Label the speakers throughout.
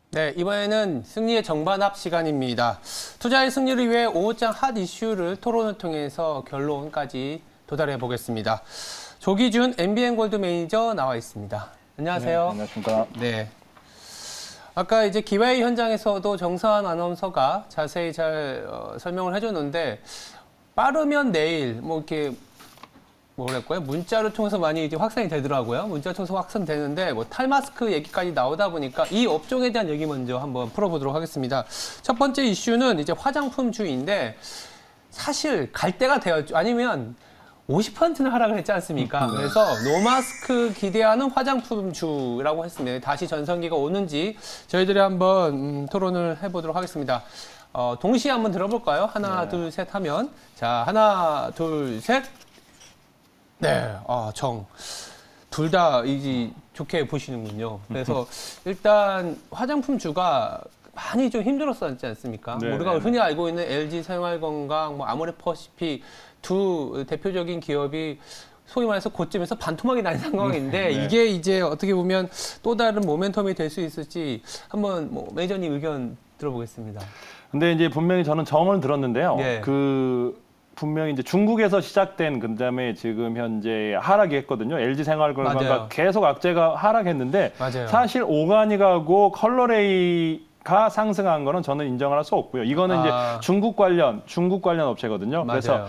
Speaker 1: 네, 이번에는 승리의 정반합 시간입니다. 투자의 승리를 위해 5장 핫 이슈를 토론을 통해서 결론까지 도달해 보겠습니다. 조기준 MBN 골드 매니저 나와 있습니다. 안녕하세요.
Speaker 2: 네, 안녕하십니까.
Speaker 1: 네. 아까 이제 기회의 현장에서도 정서환 아나운서가 자세히 잘 설명을 해줬는데 빠르면 내일 뭐 이렇게 뭐랄까요? 문자를 통해서 많이 이제 확산이 되더라고요. 문자 통해서 확산되는데 뭐 탈마스크 얘기까지 나오다 보니까 이 업종에 대한 얘기 먼저 한번 풀어보도록 하겠습니다. 첫 번째 이슈는 이제 화장품주인데 사실 갈 때가 되었죠. 아니면 50%는 하락을 했지 않습니까? 그래서 노마스크 기대하는 화장품주라고 했습니다. 다시 전성기가 오는지 저희들이 한번 토론을 해보도록 하겠습니다. 동시에 한번 들어볼까요? 하나,
Speaker 2: 네.
Speaker 1: 둘, 셋 하면. 자, 하나, 둘, 셋. 네, 둘 다 이제 좋게 보시는군요. 그래서 일단 화장품주가 많이 좀 힘들었었지 않습니까?
Speaker 2: 네,
Speaker 1: 우리가
Speaker 2: 네.
Speaker 1: 흔히 알고 있는 LG 생활건강, 뭐 아모레퍼시픽 두 대표적인 기업이 소위 말해서 고점에서 반토막이 난 상황인데
Speaker 2: 네.
Speaker 1: 이게 이제 어떻게 보면 또 다른 모멘텀이 될 수 있을지 한번 뭐 매니저님 의견 들어보겠습니다.
Speaker 2: 근데 이제 분명히 저는 정을 들었는데요.
Speaker 1: 네.
Speaker 2: 분명히 이제 중국에서 시작된 그다음에 지금 현재 하락이 했거든요. LG 생활건강가
Speaker 1: 맞아요.
Speaker 2: 계속 악재가 하락했는데
Speaker 1: 맞아요.
Speaker 2: 사실 오가닉하고 컬러레이가 상승한 거는 저는 인정을 할 수 없고요. 이거는 이제 중국 관련 업체거든요.
Speaker 1: 맞아요.
Speaker 2: 그래서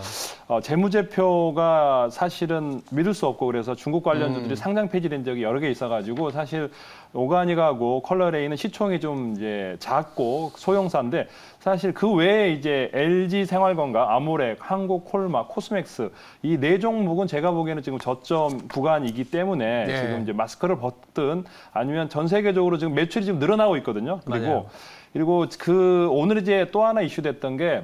Speaker 2: 재무제표가 사실은 믿을 수 없고 그래서 중국 관련주들이 상장 폐지된 적이 여러 개 있어가지고 사실 오가닉하고 컬러레이는 시총이 좀 이제 작고 소형사인데 사실 그 외에 이제 LG 생활건강, 아모렉, 한국콜마, 코스맥스 이 네 종목은 제가 보기에는 지금 저점 구간이기 때문에
Speaker 1: 네.
Speaker 2: 지금 이제 마스크를 벗든 아니면 전 세계적으로 지금 매출이 지금 늘어나고 있거든요.
Speaker 1: 맞아요.
Speaker 2: 그리고 오늘 이제 또 하나 이슈됐던 게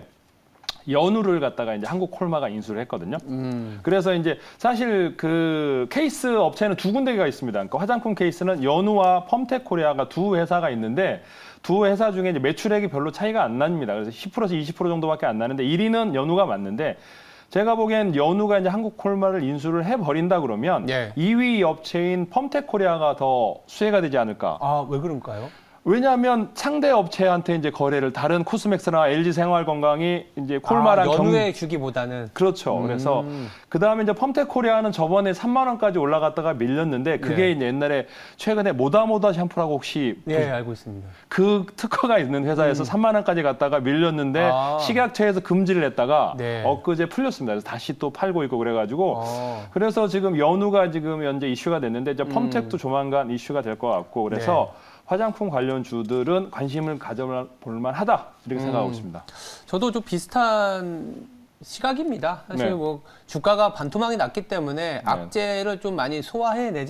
Speaker 2: 연우를 갖다가 이제 한국콜마가 인수를 했거든요. 그래서 이제 사실 그 케이스 업체는 두 군데가 있습니다. 그러니까 화장품 케이스는 연우와 펌텍코리아가 두 회사가 있는데 두 회사 중에 이제 매출액이 별로 차이가 안 납니다. 그래서 10%에서 20% 정도밖에 안 나는데 1위는 연우가 맞는데 제가 보기엔 연우가 이제 한국콜마를 인수를 해버린다 그러면
Speaker 1: 예.
Speaker 2: 2위 업체인 펌텍코리아가 더 수혜가 되지 않을까.
Speaker 1: 아, 왜 그런가요?
Speaker 2: 왜냐하면 상대 업체한테 이제 거래를 다른 코스맥스나 LG 생활건강이 이제 콜마랑
Speaker 1: 연후에 주기보다는
Speaker 2: 그렇죠. 그래서 그 다음에 이제 펌텍코리아는 저번에 3만 원까지 올라갔다가 밀렸는데 그게
Speaker 1: 예.
Speaker 2: 이제 옛날에 최근에 모다모다 샴푸라고 혹시
Speaker 1: 예, 알고 있습니다.
Speaker 2: 그 특허가 있는 회사에서 3만 원까지 갔다가 밀렸는데 식약처에서 금지를 했다가
Speaker 1: 네.
Speaker 2: 엊그제 풀렸습니다. 그래서 다시 또 팔고 있고 그래가지고 그래서 지금 연우가 지금 현재 이슈가 됐는데 이제 펌텍도 조만간 이슈가 될 것 같고 그래서 화장품 관련 주들은 관심을 가져볼 만하다 이렇게 생각하고 있습니다. 저도
Speaker 1: 좀 비슷한 시각입니다. 사실
Speaker 2: 네.
Speaker 1: 뭐 주가가 반토막이 났기 때문에 악재를 좀 많이 소화해내지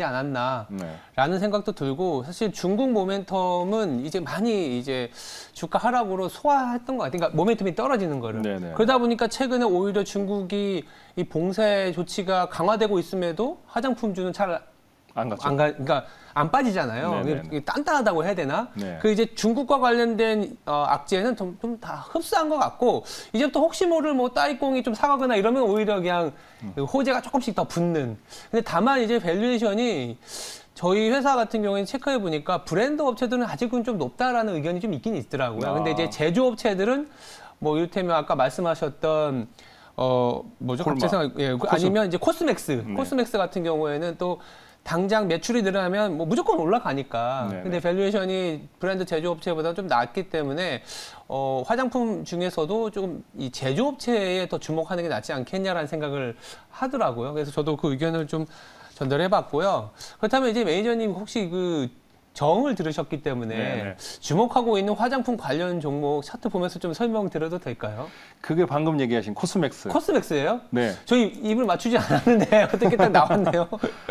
Speaker 1: 않았나라는 생각도 들고 사실 중국 모멘텀은 이제 많이 이제 주가 하락으로 소화했던 것 같아요. 그러니까 모멘텀이 떨어지는 거를.
Speaker 2: 네네.
Speaker 1: 그러다 보니까 최근에 오히려 중국이 이 봉쇄 조치가 강화되고 있음에도 화장품주는 잘
Speaker 2: 안 갔죠.
Speaker 1: 그러니까 안 빠지잖아요.
Speaker 2: 네네.
Speaker 1: 단단하다고 해야 되나?
Speaker 2: 네.
Speaker 1: 그 이제 중국과 관련된 악재는 좀 다 흡수한 것 같고 이제부터 혹시 모를 뭐 따이공이 좀 사가거나 이러면 오히려 그냥 호재가 조금씩 더 붙는. 근데 다만 이제 밸류에이션이 저희 회사 같은 경우에는 체크해 보니까 브랜드 업체들은 아직은 좀 높다라는 의견이 좀 있긴 있더라고요. 근데 이제 제조업체들은 뭐 이를테면 아까 말씀하셨던 뭐죠? 갑자기 생각, 예, 아니면 이제 코스맥스. 코스맥스 같은 경우에는 또 당장 매출이 늘어나면 뭐 무조건 올라가니까.
Speaker 2: 네네.
Speaker 1: 근데 밸류에이션이 브랜드 제조업체보다 좀 낮기 때문에 화장품 중에서도 좀 이 제조업체에 더 주목하는 게 낫지 않겠냐라는 생각을 하더라고요. 그래서 저도 그 의견을 좀 전달해 봤고요. 그렇다면 이제 매니저님 혹시 그 정을 들으셨기 때문에
Speaker 2: 네네.
Speaker 1: 주목하고 있는 화장품 관련 종목 차트 보면서 좀 설명 드려도 될까요?
Speaker 2: 그게 방금 얘기하신 코스맥스.
Speaker 1: 코스맥스예요?
Speaker 2: 네.
Speaker 1: 저희 입을 맞추지 않았는데 어떻게 딱 나왔네요.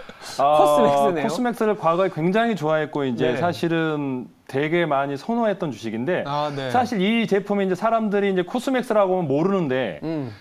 Speaker 1: 코스맥스네요.
Speaker 2: 코스맥스를 과거에 굉장히 좋아했고 이제
Speaker 1: 네.
Speaker 2: 사실은 되게 많이 선호했던 주식인데
Speaker 1: 네.
Speaker 2: 사실 이 제품이 이제 사람들이 이제 코스맥스라고 하면 모르는데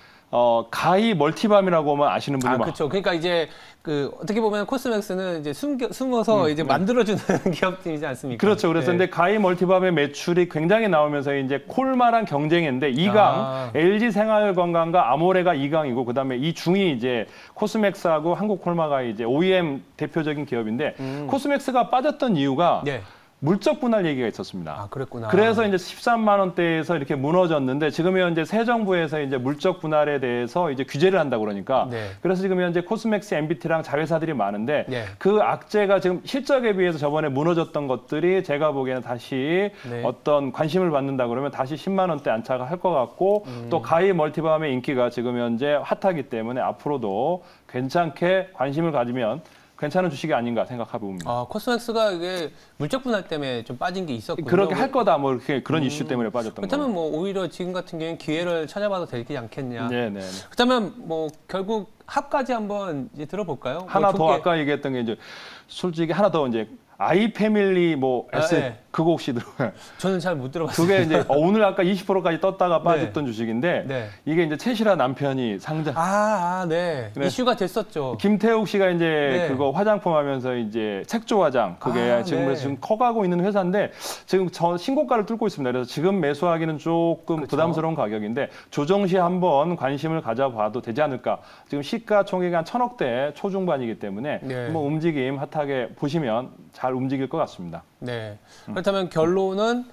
Speaker 2: 가히 멀티밤이라고 하면 아시는 분이 많아요.
Speaker 1: 그렇죠. 그러니까 이제 그 어떻게 보면 코스맥스는 이제 숨어서 이제 만들어주는 기업이지 않습니까?
Speaker 2: 그렇죠. 그래서
Speaker 1: 네.
Speaker 2: 근데 가히 멀티밤의 매출이 굉장히 나오면서 이제 콜마랑 경쟁했는데 2강 LG 생활건강과 아모레가 2강이고 그다음에 이 중이 이제 코스맥스하고 한국콜마가 이제 OEM 대표적인 기업인데 코스맥스가 빠졌던 이유가 물적 분할 얘기가 있었습니다.
Speaker 1: 아, 그랬구나.
Speaker 2: 그래서 이제 13만 원대에서 이렇게 무너졌는데 지금 현재 새 정부에서 이제 물적 분할에 대해서 이제 규제를 한다고 그러니까
Speaker 1: 네.
Speaker 2: 그래서 지금 현재 코스맥스, MBT랑 자회사들이 많은데
Speaker 1: 네.
Speaker 2: 그 악재가 지금 실적에 비해서 저번에 무너졌던 것들이 제가 보기에는 다시
Speaker 1: 네.
Speaker 2: 어떤 관심을 받는다 그러면 다시 10만 원대 안착을 할 것 같고 또 가히 멀티밤의 인기가 지금 현재 핫하기 때문에 앞으로도 괜찮게 관심을 가지면 괜찮은 주식이 아닌가 생각해 봅니다.
Speaker 1: 아, 코스맥스가 이게 물적 분할 때문에 좀 빠진 게 있었군요.
Speaker 2: 그렇게 할 거다 뭐 이렇게 그런 이슈 때문에 빠졌던 거예요.
Speaker 1: 그렇다면 뭐 오히려 지금 같은 경우에는 기회를 찾아봐도 되지 않겠냐.
Speaker 2: 네네.
Speaker 1: 그렇다면 뭐 결국 합까지 한번 이제 들어볼까요?
Speaker 2: 하나
Speaker 1: 뭐
Speaker 2: 더
Speaker 1: 좋게-
Speaker 2: 아까 얘기했던 게 이제 솔직히 하나 더 이제 아이 패밀리 뭐 S
Speaker 1: 네.
Speaker 2: 그거 혹시 들어요?
Speaker 1: 저는 잘 못 들어봤어요.
Speaker 2: 그게 이제 오늘 아까 20%까지 떴다가 빠졌던 주식인데
Speaker 1: 네.
Speaker 2: 이게 이제 최실화 남편이 상장.
Speaker 1: 네.
Speaker 2: 네.
Speaker 1: 이슈가 됐었죠.
Speaker 2: 김태욱 씨가 이제
Speaker 1: 네.
Speaker 2: 그거 화장품 하면서 이제 색조 화장 그게 지금
Speaker 1: 네.
Speaker 2: 그래서 지금 커가고 있는 회사인데 지금 저 신고가를 뚫고 있습니다. 그래서 지금 매수하기는 조금
Speaker 1: 그렇죠.
Speaker 2: 부담스러운 가격인데 조정 시 한번 관심을 가져봐도 되지 않을까. 지금 시가총액이 한 1,000억대 초중반이기 때문에
Speaker 1: 네.
Speaker 2: 한번 움직임 핫하게 보시면 잘 움직일 것 같습니다.
Speaker 1: 네. 그렇다면 결론은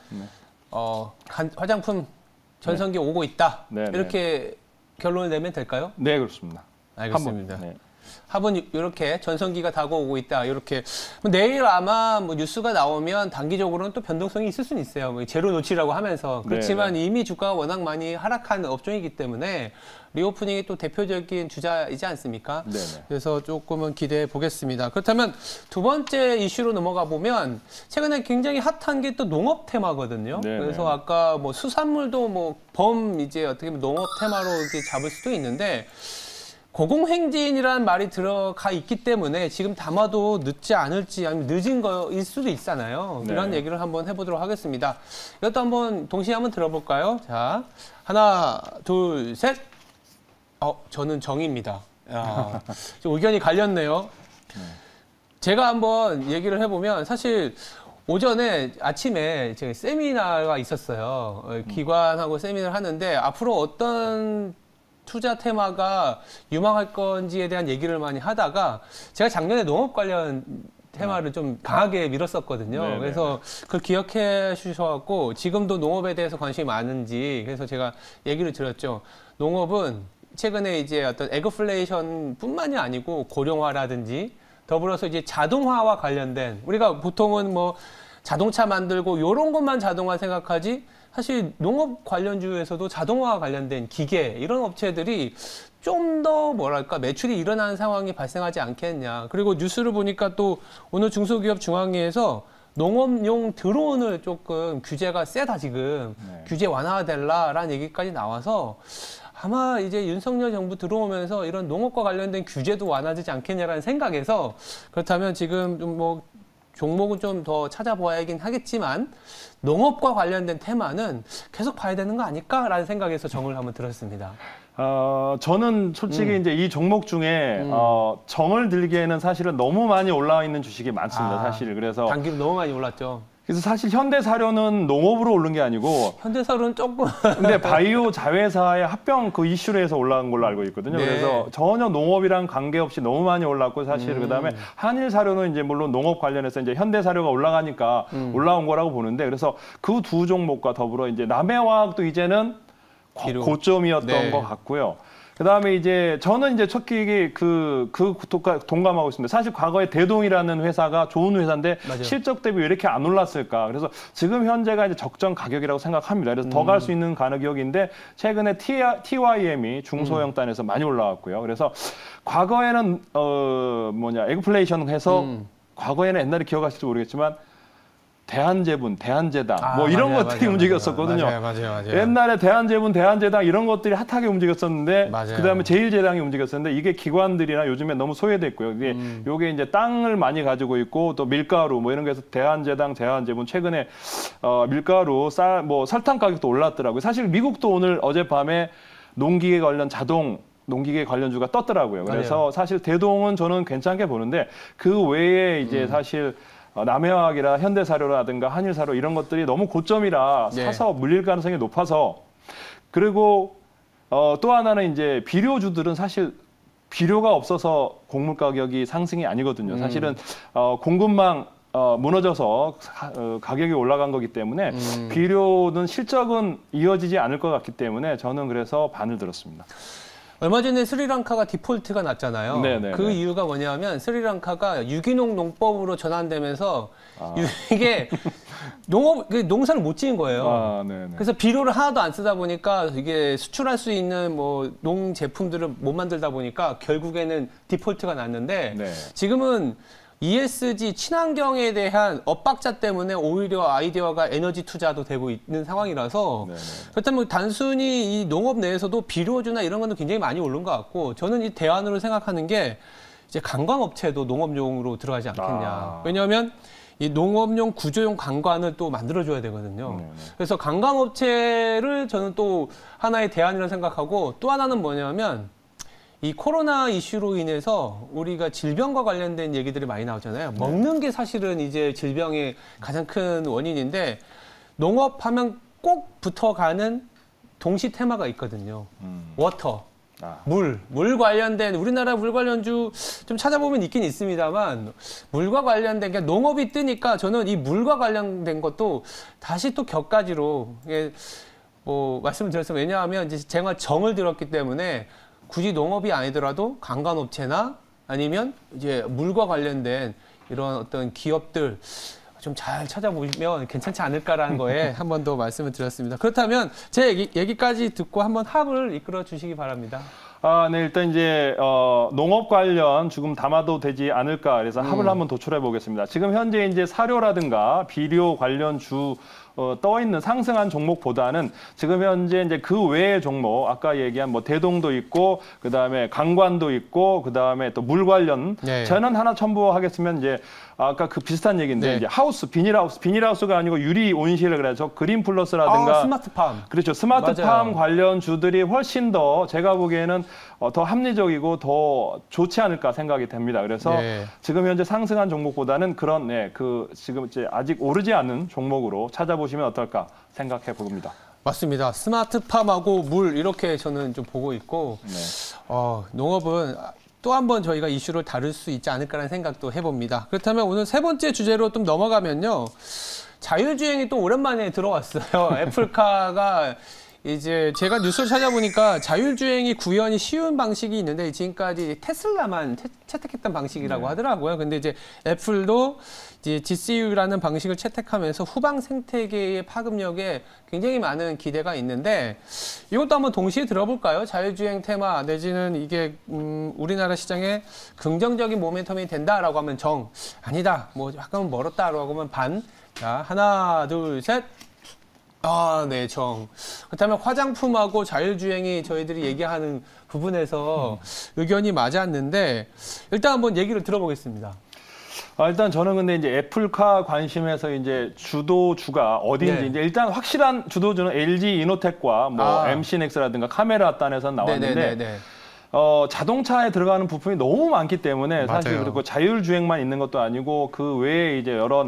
Speaker 1: 화장품 전성기 오고 있다.
Speaker 2: 네, 네.
Speaker 1: 이렇게 결론을 내면 될까요?
Speaker 2: 네, 그렇습니다.
Speaker 1: 알겠습니다.
Speaker 2: 한번, 네.
Speaker 1: 합은 이렇게 전성기가 다가오고 있다. 이렇게 내일 아마 뭐 뉴스가 나오면 단기적으로는 또 변동성이 있을 수는 있어요. 뭐 제로 노치라고 하면서 그렇지만
Speaker 2: 네.
Speaker 1: 이미 주가가 워낙 많이 하락한 업종이기 때문에 리오프닝이 또 대표적인 주자이지 않습니까?
Speaker 2: 네, 네.
Speaker 1: 그래서 조금은 기대해 보겠습니다. 그렇다면 두 번째 이슈로 넘어가 보면 최근에 굉장히 핫한 게 또 농업 테마거든요.
Speaker 2: 네,
Speaker 1: 그래서
Speaker 2: 네.
Speaker 1: 아까 뭐 수산물도 뭐 이제 어떻게 보면 농업 테마로 이렇게 잡을 수도 있는데. 고공행진이라는 말이 들어가 있기 때문에 지금 담아도 늦지 않을지 아니면 늦은 거일 수도 있잖아요.
Speaker 2: 네.
Speaker 1: 이런 얘기를 한번 해보도록 하겠습니다. 이것도 한번 동시에 한번 들어볼까요? 자, 하나, 둘, 셋. 저는 정입니다. 야, 좀 의견이 갈렸네요. 제가 한번 얘기를 해보면 사실 오전에 아침에 제가 세미나가 있었어요. 기관하고 세미나를 하는데 앞으로 어떤 투자 테마가 유망할 건지에 대한 얘기를 많이 하다가 제가 작년에 농업 관련 테마를 좀 강하게 밀었었거든요.
Speaker 2: 네네.
Speaker 1: 그래서 그걸 기억해 주셔갖고 지금도 농업에 대해서 관심이 많은지 그래서 제가 얘기를 드렸죠. 농업은 최근에 이제 어떤 에그플레이션뿐만이 아니고 고령화라든지 더불어서 이제 자동화와 관련된 우리가 보통은 뭐 자동차 만들고 이런 것만 자동화 생각하지 사실 농업 관련주에서도 자동화와 관련된 기계 이런 업체들이 좀 더 뭐랄까 매출이 일어나는 상황이 발생하지 않겠냐. 그리고 뉴스를 보니까 또 오늘 중소기업 중앙회에서 농업용 드론을 조금 규제가 세다 지금
Speaker 2: 네.
Speaker 1: 규제 완화될라라는 얘기까지 나와서 아마 이제 윤석열 정부 들어오면서 이런 농업과 관련된 규제도 완화되지 않겠냐라는 생각에서 그렇다면 지금 좀 뭐 종목은 좀 더 찾아봐야긴 하겠지만 농업과 관련된 테마는 계속 봐야 되는 거 아닐까라는 생각에서 정을 한번 들었습니다.
Speaker 2: 저는 솔직히 이제 이 종목 중에 정을 들기에는 사실은 너무 많이 올라와 있는 주식이 많습니다. 사실 그래서
Speaker 1: 단기로 너무 많이 올랐죠.
Speaker 2: 그래서 사실 현대사료는 농업으로 오른 게 아니고
Speaker 1: 현대사료는 조금
Speaker 2: 근데 바이오 자회사의 합병 그 이슈로 해서 올라간 걸로 알고 있거든요.
Speaker 1: 네.
Speaker 2: 그래서 전혀 농업이랑 관계없이 너무 많이 올랐고 사실 그다음에 한일사료는 이제 물론 농업 관련해서 이제 현대사료가 올라가니까 올라온 거라고 보는데 그래서 그 두 종목과 더불어 이제 남해화학도 이제는
Speaker 1: 기록.
Speaker 2: 고점이었던
Speaker 1: 네.
Speaker 2: 것 같고요. 그다음에 이제 저는 이제 첫끼기 동감하고 있습니다. 사실 과거에 대동이라는 회사가 좋은 회사인데
Speaker 1: 맞아요.
Speaker 2: 실적 대비 왜 이렇게 안 올랐을까? 그래서 지금 현재가 이제 적정 가격이라고 생각합니다. 그래서 더 갈 수 있는 가격인데 최근에 TYM이 중소형 단에서 많이 올라왔고요. 그래서 과거에는 에그플레이션 해서 과거에는 옛날에 기억하실지 모르겠지만 대한제분, 대한제당 뭐 이런 것들이 움직였었거든요.
Speaker 1: 맞아요.
Speaker 2: 옛날에 대한제분, 대한제당 이런 것들이 핫하게 움직였었는데
Speaker 1: 맞아요.
Speaker 2: 그다음에 제일제당이 움직였었는데 이게 기관들이나 요즘에 너무 소외됐고요. 이게 요게 이제 땅을 많이 가지고 있고 또 밀가루 뭐 이런 거에서 대한제당, 대한제분 최근에 밀가루, 쌀, 뭐 설탕 가격도 올랐더라고요. 사실 미국도 오늘 어젯밤에 농기계 관련 농기계 관련주가 떴더라고요. 그래서
Speaker 1: 맞아요.
Speaker 2: 사실 대동은 저는 괜찮게 보는데 그 외에 이제 사실 남해화학이라 현대사료라든가 한일사료 이런 것들이 너무 고점이라
Speaker 1: 네.
Speaker 2: 사서 물릴 가능성이 높아서 그리고 또 하나는 이제 비료주들은 사실 비료가 없어서 곡물 가격이 상승이 아니거든요. 사실은 공급망 무너져서 가격이 올라간 거기 때문에 비료는 실적은 이어지지 않을 것 같기 때문에 저는 그래서 반을 들었습니다.
Speaker 1: 얼마 전에 스리랑카가 디폴트가 났잖아요.
Speaker 2: 네네네.
Speaker 1: 그 이유가 뭐냐면 스리랑카가 유기농 농법으로 전환되면서 이게 농사를 못 지은 거예요. 그래서 비료를 하나도 안 쓰다 보니까 이게 수출할 수 있는 뭐 농 제품들을 못 만들다 보니까 결국에는 디폴트가 났는데 지금은 ESG 친환경에 대한 엇박자 때문에 오히려 아이디어가 에너지 투자도 되고 있는 상황이라서 그렇다면 단순히 이 농업 내에서도 비료주나 이런 거는 굉장히 많이 오른 것 같고 저는 이 대안으로 생각하는 게 이제 관광업체도 농업용으로 들어가지 않겠냐. 왜냐하면 이 농업용 구조용 관관을 또 만들어줘야 되거든요. 그래서 관광업체를 저는 또 하나의 대안이라고 생각하고 또 하나는 뭐냐면 이 코로나 이슈로 인해서 우리가 질병과 관련된 얘기들이 많이 나오잖아요. 먹는 게 사실은 이제 질병의 가장 큰 원인인데 농업하면 꼭 붙어가는 동시 테마가 있거든요. 워터, 물 관련된 우리나라 물 관련주 좀 찾아보면 있긴 있습니다만 물과 관련된 게 농업이 뜨니까 저는 이 물과 관련된 것도 다시 또 격가지로 뭐 말씀을 드렸어요. 왜냐하면 이제 제가 정을 들었기 때문에 굳이 농업이 아니더라도 관광업체나 아니면 이제 물과 관련된 이런 어떤 기업들 좀 잘 찾아보시면 괜찮지 않을까라는 거에 한 번 더 말씀을 드렸습니다. 그렇다면 제 얘기까지 듣고 한번 합을 이끌어 주시기 바랍니다.
Speaker 2: 네, 일단 이제 농업 관련 조금 담아도 되지 않을까 그래서 합을 한번 도출해 보겠습니다. 지금 현재 이제 사료라든가 비료 관련 떠 있는 상승한 종목보다는 지금 현재 이제 그 외의 종목 아까 얘기한 뭐 대동도 있고 그다음에 강관도 있고 그다음에 또 물 관련 저는 하나 첨부하겠으면 이제 아까 그 비슷한 얘기인데 이제 비닐하우스가 아니고 유리 온실 그래서 그린 플러스라든가
Speaker 1: 스마트팜
Speaker 2: 그렇죠. 스마트팜 관련 주들이 훨씬 더 제가 보기에는 더 합리적이고 더 좋지 않을까 생각이 됩니다. 그래서 지금 현재 상승한 종목보다는 그런 지금 이제 아직 오르지 않은 종목으로 찾아보시면 어떨까 생각해 봅니다.
Speaker 1: 맞습니다. 스마트팜하고 물 이렇게 저는 좀 보고 있고 농업은 또 한 번 저희가 이슈를 다룰 수 있지 않을까라는 생각도 해봅니다. 그렇다면 오늘 세 번째 주제로 좀 넘어가면요. 자율주행이 또 오랜만에 들어왔어요. 애플카가 이제 제가 뉴스를 찾아보니까 자율주행이 구현이 쉬운 방식이 있는데 지금까지 테슬라만 채택했던 방식이라고 하더라고요. 근데 이제 애플도 이제 GCU라는 방식을 채택하면서 후방 생태계의 파급력에 굉장히 많은 기대가 있는데 이것도 한번 동시에 들어볼까요? 자율주행 테마 내지는 이게 우리나라 시장에 긍정적인 모멘텀이 된다라고 하면 정, 아니다, 뭐 약간 멀었다라고 하면 반. 자, 하나, 둘, 셋. 네, 정. 그렇다면 화장품하고 자율주행이 저희들이 얘기하는 부분에서 의견이 맞았는데 일단 한번 얘기를 들어보겠습니다.
Speaker 2: 일단 저는 근데 이제 애플카 관심에서 이제 주도주가 어디인지 이제 일단 확실한 주도주는 LG 이노텍과 뭐 MC넥스라든가 카메라 단에서 나왔는데 자동차에 들어가는 부품이 너무 많기 때문에 사실 그리고 자율주행만 있는 것도 아니고 그 외에 이제 여러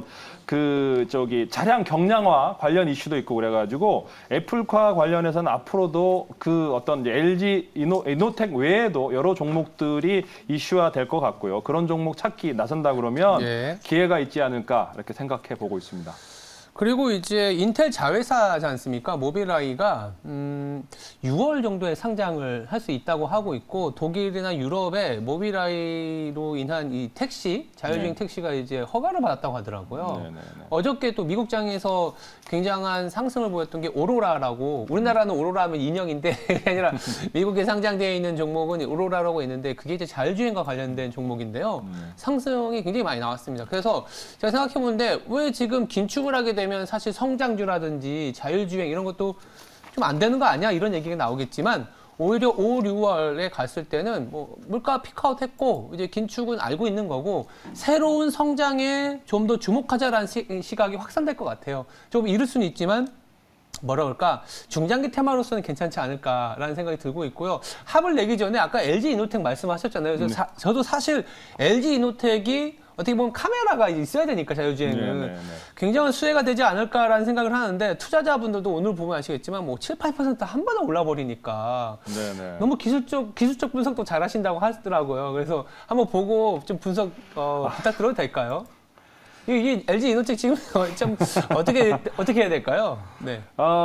Speaker 2: 차량 경량화 관련 이슈도 있고 그래가지고 애플카 관련해서는 앞으로도 그 어떤 이제 LG 이노텍 외에도 여러 종목들이 이슈화 될 것 같고요. 그런 종목 찾기 나선다 그러면 기회가 있지 않을까 이렇게 생각해 보고 있습니다.
Speaker 1: 그리고 이제 인텔 자회사지 않습니까? 모빌아이가 6월 정도에 상장을 할 수 있다고 하고 있고 독일이나 유럽에 모빌아이로 인한 이 택시, 자율주행 택시가 이제 허가를 받았다고 하더라고요. 어저께 또 미국장에서 굉장한 상승을 보였던 게 오로라라고 우리나라는 오로라 하면 인형인데 그게 아니라 미국에 상장되어 있는 종목은 오로라라고 있는데 그게 이제 자율주행과 관련된 종목인데요. 상승이 굉장히 많이 나왔습니다. 그래서 제가 생각해 보는데 왜 지금 긴축을 하게 되면 사실 성장주라든지 자율주행 이런 것도 좀 안 되는 거 아니야? 이런 얘기가 나오겠지만 오히려 5, 6월에 갔을 때는 뭐 물가 피크아웃 했고 이제 긴축은 알고 있는 거고 새로운 성장에 좀 더 주목하자라는 시각이 확산될 것 같아요. 좀 이를 수는 있지만 뭐라 그럴까 중장기 테마로서는 괜찮지 않을까라는 생각이 들고 있고요. 합을 내기 전에 아까 LG 이노텍 말씀하셨잖아요. 그래서 저도 사실 LG 이노텍이 어떻게 보면 카메라가 있어야 되니까 자율주행은 굉장한 수혜가 되지 않을까라는 생각을 하는데 투자자분들도 오늘 보면 아시겠지만 뭐 7, 8% 한 번에 올라버리니까 너무 기술적 분석도 잘 하신다고 하시더라고요. 그래서 한번 보고 좀 분석 부탁드려도 될까요? 이 LG 이노텍 지금 좀 어떻게 해야 될까요? 네.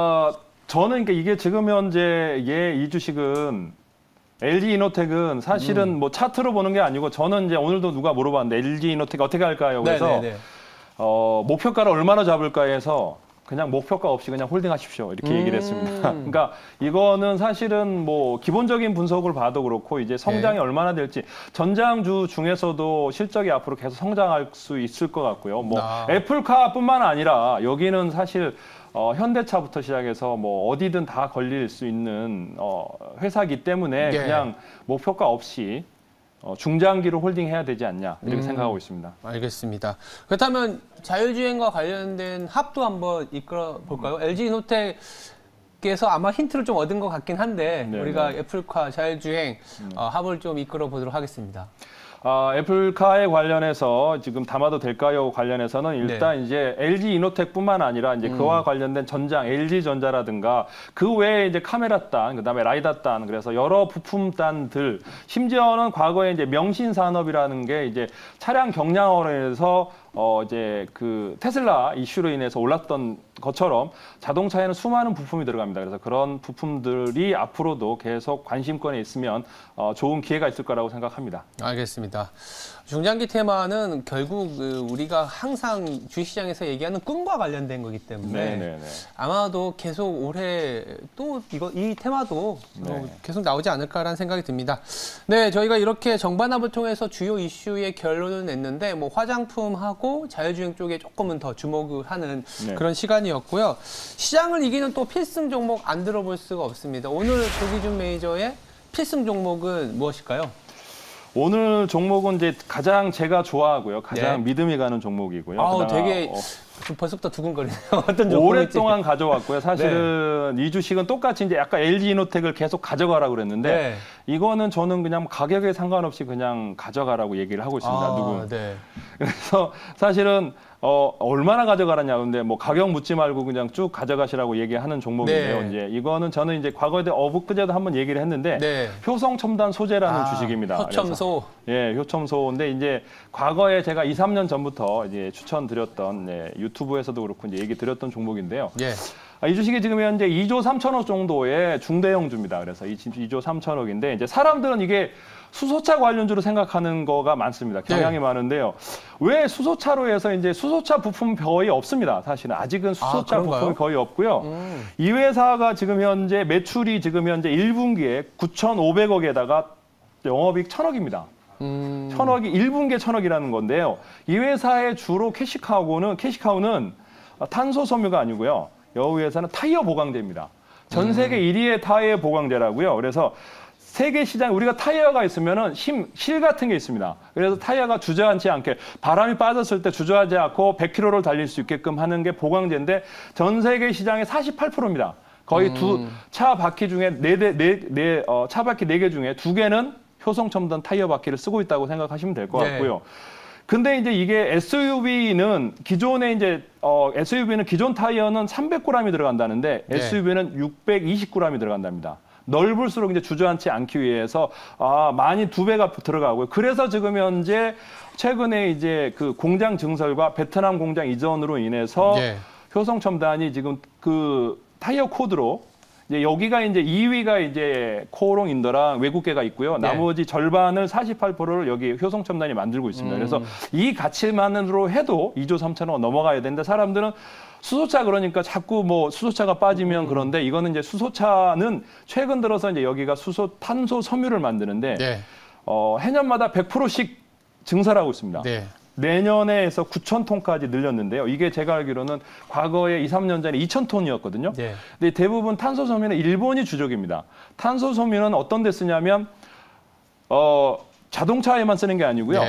Speaker 2: 저는 그러니까 이게 지금 현재 이 주식은 LG 이노텍은 사실은 뭐 차트로 보는 게 아니고 저는 이제 오늘도 누가 물어봤는데 LG 이노텍 어떻게 할까요? 그래서
Speaker 1: 네네네.
Speaker 2: 목표가를 얼마나 잡을까 해서 그냥 목표가 없이 그냥 홀딩하십시오 이렇게 얘기를 했습니다. 그러니까 이거는 사실은 뭐 기본적인 분석을 봐도 그렇고 이제 성장이 얼마나 될지 전장주 중에서도 실적이 앞으로 계속 성장할 수 있을 것 같고요. 뭐 애플카뿐만 아니라 여기는 사실 현대차부터 시작해서 뭐 어디든 다 걸릴 수 있는 회사이기 때문에 그냥 목표가 없이 중장기로 홀딩해야 되지 않냐 이렇게 생각하고 있습니다.
Speaker 1: 알겠습니다. 그렇다면 자율주행과 관련된 합도 한번 이끌어 볼까요? LG이노텍에서 아마 힌트를 좀 얻은 것 같긴 한데 우리가 애플카 자율주행 합을 좀 이끌어 보도록 하겠습니다.
Speaker 2: 애플카에 관련해서 지금 담아도 될까요? 관련해서는 일단 이제 LG 이노텍뿐만 아니라 이제 그와 관련된 전장 LG전자라든가 그 외에 이제 카메라단, 그다음에 라이다단, 그래서 여러 부품단들, 심지어는 과거에 이제 명신산업이라는 게 이제 차량 경량화로 이제 그 테슬라 이슈로 인해서 올랐던 것처럼 자동차에는 수많은 부품이 들어갑니다. 그래서 그런 부품들이 앞으로도 계속 관심권에 있으면 좋은 기회가 있을 거라고 생각합니다.
Speaker 1: 알겠습니다. 중장기 테마는 결국 우리가 항상 주식시장에서 얘기하는 꿈과 관련된 거기 때문에 아마도 계속 올해 또 이 테마도 계속 나오지 않을까라는 생각이 듭니다. 네, 저희가 이렇게 정반합을 통해서 주요 이슈의 결론을 냈는데 뭐 화장품하고 자율주행 쪽에 조금은 더 주목을 하는 그런 시간이었고요. 시장을 이기는 또 필승 종목 안 들어볼 수가 없습니다. 오늘 조기준 매니저의 필승 종목은 무엇일까요?
Speaker 2: 오늘 종목은 이제 가장 제가 좋아하고요. 가장 믿음이 가는 종목이고요.
Speaker 1: 되게 벌써부터 두근거리네요. 어떤 종목인지.
Speaker 2: 오랫동안 가져왔고요. 사실은 이 주식은 똑같이 이제 약간 LG 이노텍을 계속 가져가라고 그랬는데 이거는 저는 그냥 가격에 상관없이 그냥 가져가라고 얘기를 하고 있습니다. 그래서 사실은 얼마나 가져가라냐. 근데 뭐 가격 묻지 말고 그냥 쭉 가져가시라고 얘기하는 종목인데요. 이제 이거는 저는 이제 과거에 엊그제도 한번 얘기를 했는데 효성 첨단 소재라는 주식입니다.
Speaker 1: 효첨소.
Speaker 2: 효첨소인데 이제 과거에 제가 2, 3년 전부터 이제 추천드렸던 유튜브에서도 그렇고 이제 얘기 드렸던 종목인데요. 이 주식이 지금 현재 2조 3천억 정도의 중대형주입니다. 그래서 2조 3천억인데 이제 사람들은 이게 수소차 관련주로 생각하는 거가 많습니다. 경향이 많은데요. 왜 수소차로 해서 이제 수소차 부품 거의 없습니다. 사실은 아직은 수소차 부품이 거의 없고요. 이 회사가 지금 현재 매출이 지금 현재 1분기에 9,500억에다가 영업이익 1,000억입니다. 1,000억이 1분기에 1,000억이라는 건데요. 이 회사의 주로 캐시카우는 탄소 섬유가 아니고요. 이 회사는 타이어 보강제입니다. 전 세계 1위의 타이어 보강제라고요. 그래서 세계 시장 우리가 타이어가 있으면은 실 같은 게 있습니다. 그래서 타이어가 주저앉지 않게 바람이 빠졌을 때 주저하지 않고 100km를 달릴 수 있게끔 하는 게 보강제인데 전 세계 시장의 48%입니다. 거의 차 바퀴 중에 차 바퀴 4개 중에 2개는 효성 첨단 타이어 바퀴를 쓰고 있다고 생각하시면 될 것 같고요. 근데 이제 이게 SUV는 기존에 이제 SUV는 기존 타이어는 300g이 들어간다는데 SUV는 620g이 들어간답니다. 넓을수록 이제 주저앉지 않기 위해서 많이 2배가 들어가고요. 그래서 지금 현재 최근에 이제 그 공장 증설과 베트남 공장 이전으로 인해서 효성 첨단이 지금 그 타이어 코드로 이제 여기가 이제 2위가 이제 코오롱 인더랑 외국계가 있고요. 나머지 절반을 48%를 여기 효성 첨단이 만들고 있습니다. 그래서 이 가치만으로 해도 2조 3천억 넘어가야 되는데 사람들은 수소차 그러니까 자꾸 뭐 수소차가 빠지면 그런데 이거는 이제 수소차는 최근 들어서 이제 여기가 탄소 섬유를 만드는데 해년마다 100%씩 증설하고 있습니다. 내년에서 9,000톤까지 늘렸는데요. 이게 제가 알기로는 과거에 2, 3년 전에 2,000톤이었거든요. 근데 대부분 탄소 섬유는 일본이 주적입니다. 탄소 섬유는 어떤 데 쓰냐면 자동차에만 쓰는 게 아니고요.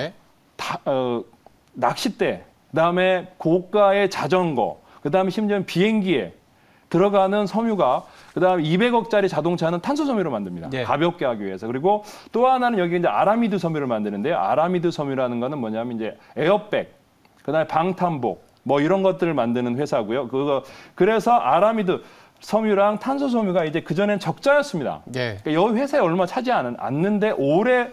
Speaker 2: 낚싯대, 그다음에 고가의 자전거, 그다음에 심지어는 비행기에 들어가는 섬유가 그다음에 200억짜리 자동차는 탄소 섬유로 만듭니다. 가볍게 하기 위해서. 그리고 또 하나는 여기 이제 아라미드 섬유를 만드는데요. 아라미드 섬유라는 거는 뭐냐면 이제 에어백, 그다음에 방탄복 뭐 이런 것들을 만드는 회사고요. 그래서 아라미드 섬유랑 탄소 섬유가 이제 그전엔 적자였습니다. 그러니까 이 회사에 얼마 차지 않는데 올해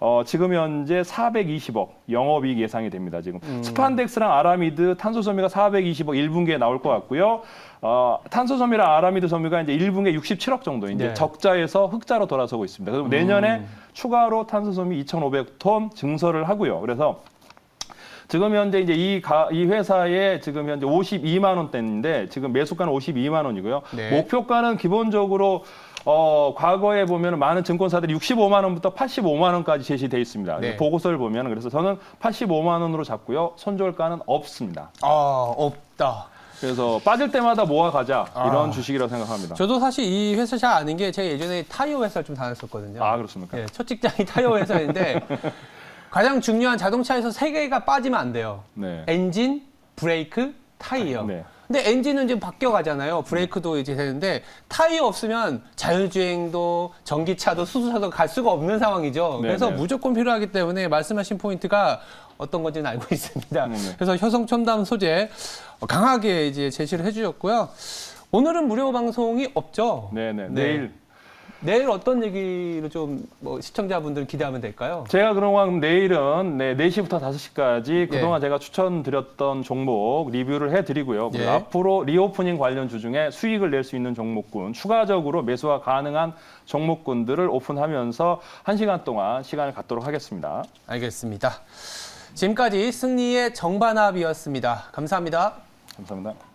Speaker 2: 지금 현재 420억 영업이익 예상이 됩니다. 지금 스판덱스랑 아라미드 탄소 섬유가 420억 1분기에 나올 것 같고요. 탄소 섬유랑 아라미드 섬유가 이제 1분기에 67억 정도 이제
Speaker 1: 네.
Speaker 2: 적자에서 흑자로 돌아서고 있습니다. 그리고 내년에 추가로 탄소 섬유 2,500톤 증설을 하고요. 그래서 지금 현재 이제 이 회사에 지금 현재 52만 원대인데 지금 매수가는 52만 원이고요.
Speaker 1: 네.
Speaker 2: 목표가는 기본적으로 과거에 보면 많은 증권사들이 65만 원부터 85만 원까지 제시돼 있습니다.
Speaker 1: 네.
Speaker 2: 보고서를 보면 그래서 저는 85만 원으로 잡고요. 손절가는 없습니다.
Speaker 1: 없다.
Speaker 2: 그래서 빠질 때마다 모아가자 이런 주식이라고 생각합니다.
Speaker 1: 저도 사실 이 회사 잘 아는 게 제가 예전에 타이어 회사를 좀 다녔었거든요.
Speaker 2: 아, 그렇습니까?
Speaker 1: 네, 첫 직장이 타이어 회사인데 가장 중요한 자동차에서 세 개가 빠지면 안 돼요.
Speaker 2: 네.
Speaker 1: 엔진, 브레이크, 타이어.
Speaker 2: 네.
Speaker 1: 근데 엔진은 이제 바뀌어가잖아요. 브레이크도 이제 되는데 타이어 없으면 자율주행도 전기차도 수소차도 갈 수가 없는 상황이죠.
Speaker 2: 네,
Speaker 1: 그래서
Speaker 2: 네.
Speaker 1: 무조건 필요하기 때문에 말씀하신 포인트가 어떤 건지는 알고 있습니다.
Speaker 2: 네.
Speaker 1: 그래서 효성 첨단 소재 강하게 이제 제시를 해주셨고요. 오늘은 무료 방송이 없죠.
Speaker 2: 네네.
Speaker 1: 네. 내일 어떤 얘기를 좀 시청자분들 기대하면 될까요?
Speaker 2: 제가 그동안 내일은 4시부터 5시까지 그동안
Speaker 1: 예.
Speaker 2: 제가 추천드렸던 종목 리뷰를 해드리고요. 그리고
Speaker 1: 예.
Speaker 2: 앞으로 리오프닝 관련주 중에 수익을 낼 수 있는 종목군, 추가적으로 매수가 가능한 종목군들을 오픈하면서 1시간 동안 시간을 갖도록 하겠습니다.
Speaker 1: 알겠습니다. 지금까지 승리의 정반합이었습니다. 감사합니다.
Speaker 2: 감사합니다.